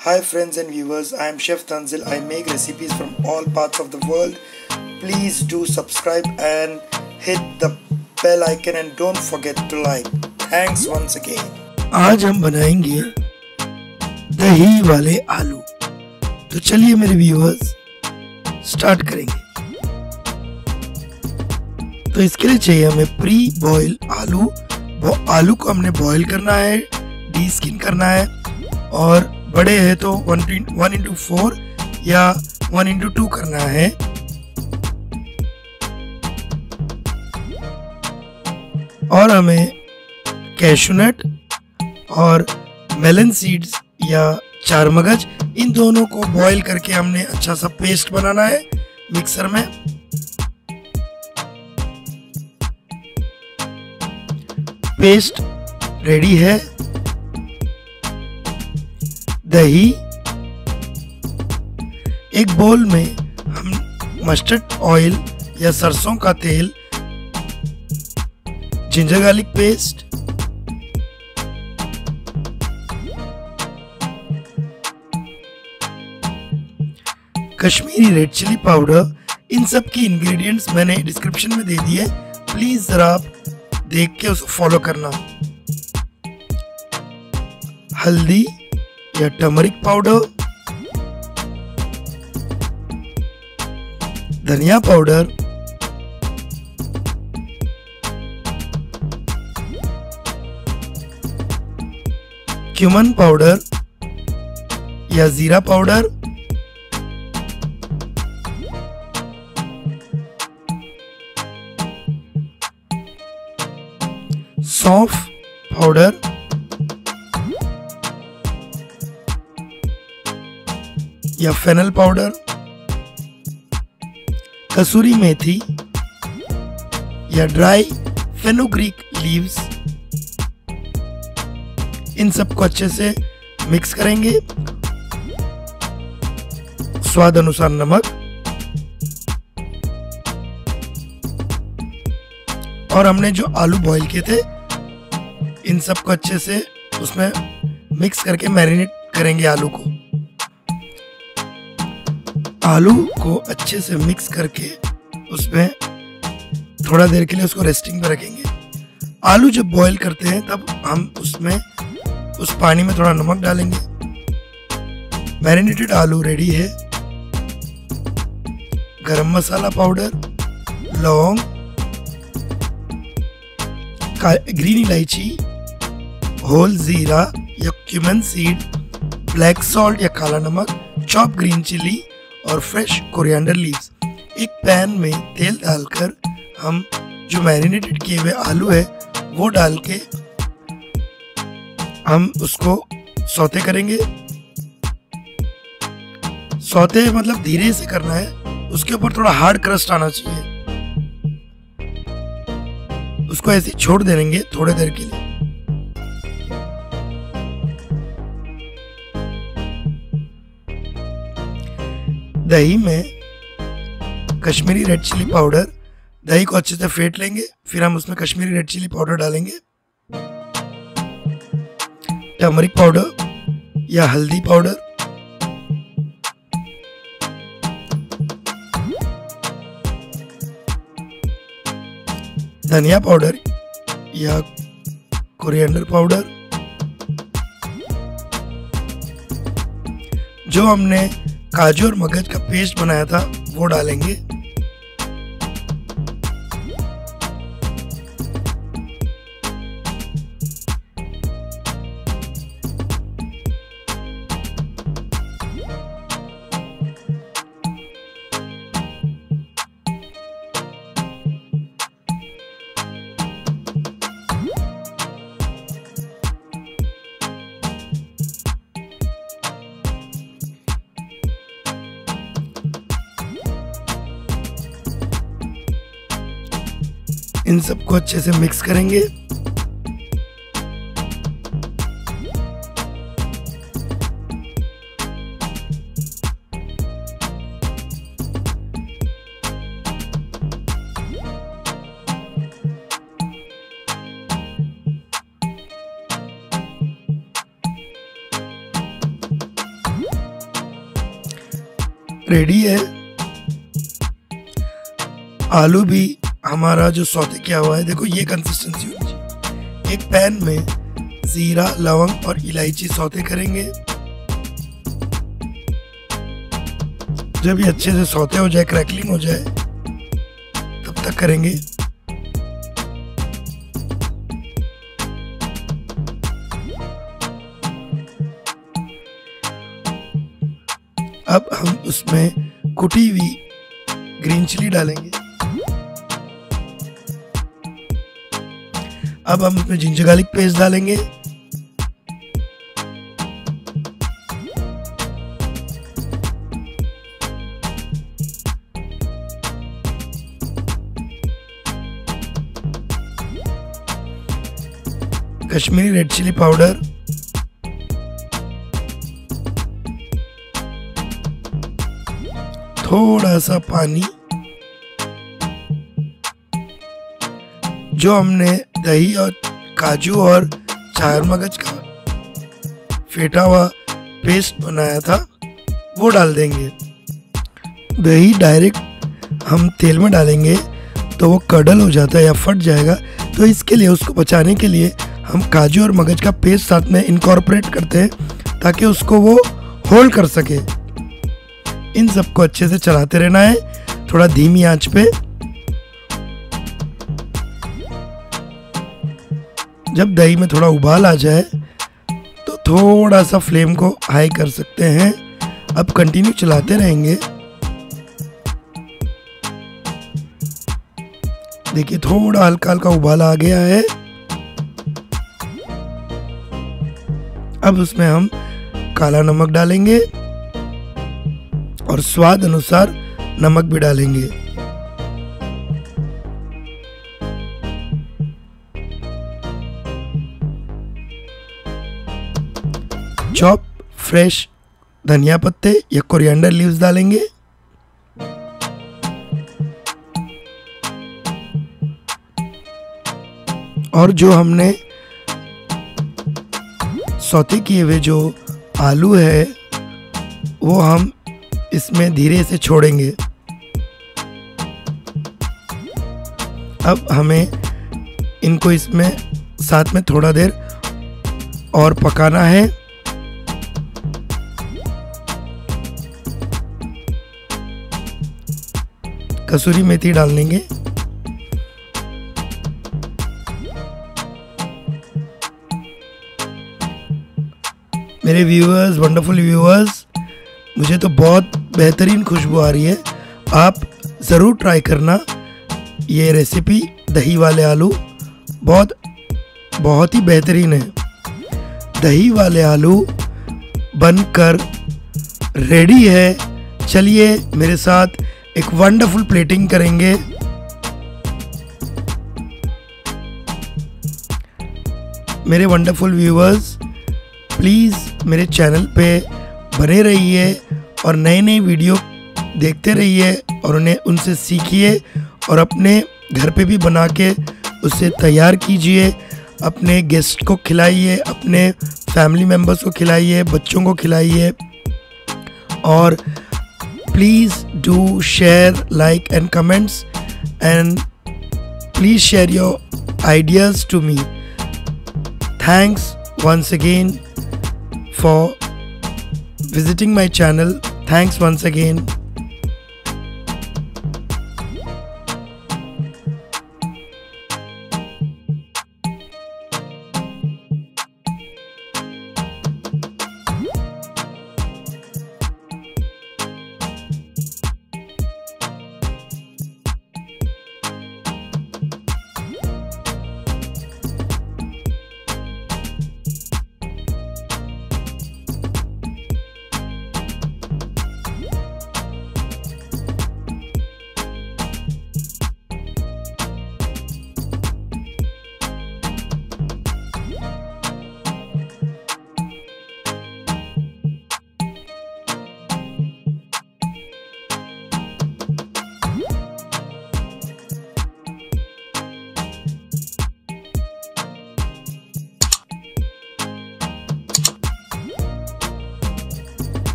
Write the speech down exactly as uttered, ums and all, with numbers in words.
Hi friends and viewers, I am Chef Tanzil. I make recipes from all parts of the world. Please do subscribe and hit the bell icon and don't forget to like. Thanks once again. आज हम बनाएंगे दही वाले आलू। तो चलिए मेरे viewers start करेंगे। तो इसके लिए चाहिए हमें प्री बॉयल आलू। वो आलू को हमने बॉयल करना है, डी स्किन करना है, और बड़े हैं तो वन वन इंटू फोर या वन इंटू टू करना है। और हमें कैशूनट और मेलन सीड्स या चार मगज, इन दोनों को बॉईल करके हमने अच्छा सा पेस्ट बनाना है मिक्सर में। पेस्ट रेडी है। दही, एक बोल में हम मस्टर्ड ऑयल या सरसों का तेल, ginger garlic paste, Kashmiri red chilli powder, इन सब की इंग्रेडिएंट्स मैंने डिस्क्रिप्शन में दे दिए, प्लीज जरा आप देख के उसको फॉलो करना। हल्दी या टर्मरिक पाउडर, धनिया पाउडर, क्यूमन पाउडर या जीरा पाउडर, सौंफ पाउडर, या फेनल पाउडर, कसूरी मेथी या ड्राई फेनुग्रीक लीव्स, इन सबको अच्छे से मिक्स करेंगे। स्वाद अनुसार नमक, और हमने जो आलू बॉईल किए थे इन सबको अच्छे से उसमें मिक्स करके मैरिनेट करेंगे आलू को। आलू को अच्छे से मिक्स करके उसमें थोड़ा देर के लिए उसको रेस्टिंग पे रखेंगे। आलू जब बॉईल करते हैं तब हम उसमें उस पानी में थोड़ा नमक डालेंगे। मैरिनेटेड आलू रेडी है। गरम मसाला पाउडर, लौंग, ग्रीन इलायची, होल जीरा या क्यूमन सीड, ब्लैक सॉल्ट या काला नमक, चॉप ग्रीन चिली और फ्रेश कोरिएंडर लीव्स। एक पैन में तेल डालकर हम जो मैरिनेटेड किए हुए आलू है वो डाल के हम उसको सौते करेंगे। सौते मतलब धीरे से करना है, उसके ऊपर थोड़ा हार्ड क्रस्ट आना चाहिए। उसको ऐसे छोड़ देंगे थोड़ी देर के लिए। दही में कश्मीरी रेड चिली पाउडर, दही को अच्छे से फेंट लेंगे, फिर हम उसमें कश्मीरी रेड चिली पाउडर डालेंगे, टर्मरिक पाउडर या हल्दी पाउडर, धनिया पाउडर या कोरिएंडर पाउडर, जो हमने काजू और मगज का पेस्ट बनाया था वो डालेंगे। इन सबको अच्छे से मिक्स करेंगे। रेडी है। आलू भी हमारा जो सौते किया हुआ है, देखो ये कंसिस्टेंसी होनी चाहिए। एक पैन में जीरा, लवंग और इलायची सौते करेंगे। जब ये अच्छे से सौते हो जाए, क्रैकलिंग हो जाए, तब तक करेंगे। अब हम उसमें कुटी हुई ग्रीन चिली डालेंगे। अब हम उसमें जिंजर गार्लिक पेस्ट डालेंगे। कश्मीरी रेड चिली पाउडर, थोड़ा सा पानी। जो हमने दही और काजू और चार मगज का फेटा हुआ पेस्ट बनाया था वो डाल देंगे। दही डायरेक्ट हम तेल में डालेंगे तो वो कडल हो जाता है या फट जाएगा, तो इसके लिए उसको बचाने के लिए हम काजू और मगज का पेस्ट साथ में इनकॉर्पोरेट करते हैं ताकि उसको वो होल्ड कर सके। इन सबको अच्छे से चलाते रहना है, थोड़ा धीमी आंच पे। जब दही में थोड़ा उबाल आ जाए तो थोड़ा सा फ्लेम को हाई कर सकते हैं। अब कंटिन्यू चलाते रहेंगे। देखिए थोड़ा हल्का हल्का उबाल आ गया है। अब उसमें हम काला नमक डालेंगे और स्वाद अनुसार नमक भी डालेंगे। चॉप फ्रेश धनिया पत्ते या कोरिएंडर लीव्स डालेंगे। और जो हमने सौते किए हुए जो आलू है वो हम इसमें धीरे से छोड़ेंगे। अब हमें इनको इसमें साथ में थोड़ा देर और पकाना है। कसूरी मेथी डाल देंगे। मेरे व्यूअर्स, वंडरफुल व्यूअर्स, मुझे तो बहुत बेहतरीन खुशबू आ रही है। आप ज़रूर ट्राई करना ये रेसिपी दही वाले आलू, बहुत बहुत ही बेहतरीन है। दही वाले आलू बनकर रेडी है। चलिए मेरे साथ एक वंडरफुल प्लेटिंग करेंगे। मेरे वंडरफुल व्यूअर्स, प्लीज़ मेरे चैनल पे बने रहिए और नए नए वीडियो देखते रहिए और उन्हें उनसे सीखिए और अपने घर पे भी बना के उसे तैयार कीजिए। अपने गेस्ट को खिलाइए, अपने फैमिली मेम्बर्स को खिलाइए, बच्चों को खिलाइए। और please do share, like and comments, and please share your ideas to me. Thanks once again for visiting my channel. Thanks once again.